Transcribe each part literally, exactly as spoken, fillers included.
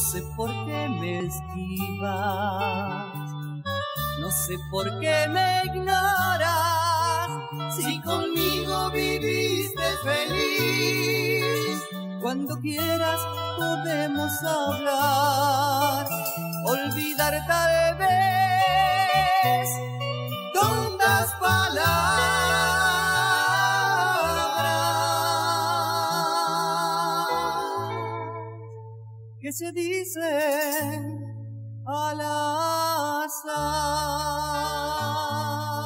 sé por qué me esquivas, no sé por qué me ignoras, si conmigo viviste feliz. Cuando quieras podemos hablar, olvidar tal vez tontas palabras que se dicen al azar.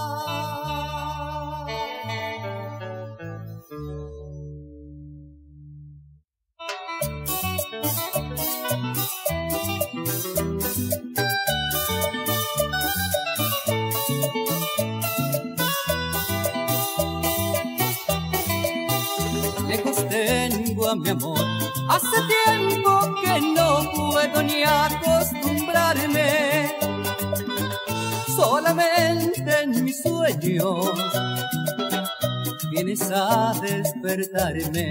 Lejos tengo a mi amor, hace tiempo que no puedo ni acostumbrarme. Solamente en mis sueños vienes a despertarme.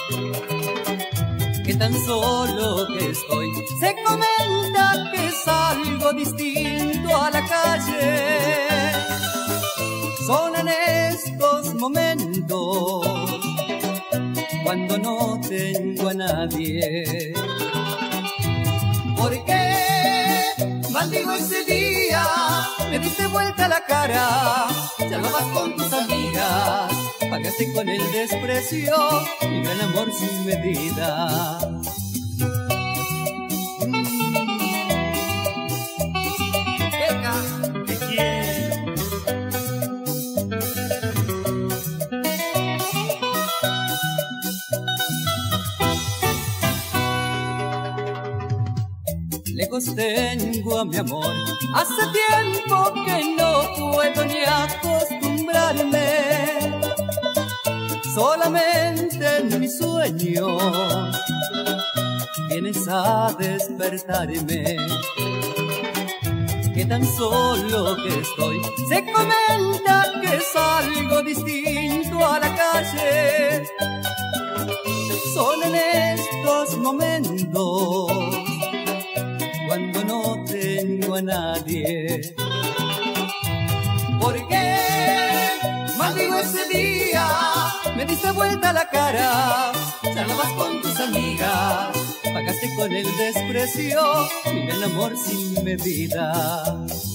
Que tan solo que estoy, se comenta que es algo distinto a la calle. Son en estos momentos cuando no tengo a nadie. ¿Por qué maldigo ese día? Me diste vuelta la cara, charlabas con tus amigas, pagaste con el desprecio mi gran amor sin medida. Eka, te quiero. Lejos tengo a mi amor, hace tiempo que no puedo ni acostumbrarme. Solamente en mis sueños vienes a despertarme. Que tan solo que estoy, se comenta que es algo distinto a la calle. Son en estos momentos cuando no tengo a nadie. ¿Por qué maldigo ese día? Me diste vuelta la cara, charlabas con tus amigas, pagaste con el desprecio mi gran amor sin medida.